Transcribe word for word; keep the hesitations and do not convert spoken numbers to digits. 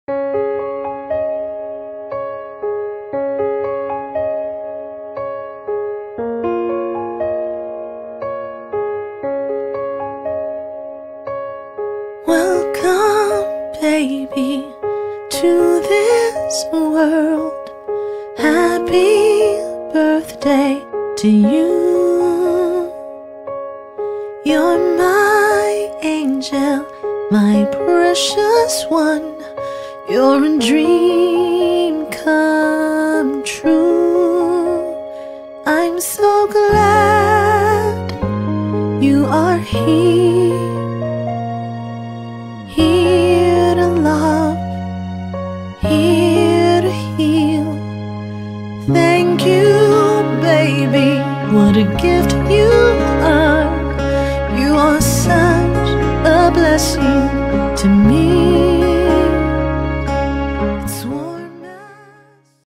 Welcome, baby, to this world. Happy birthday to you. You're my angel, my precious one. You're a dream come true. I'm so glad you are here.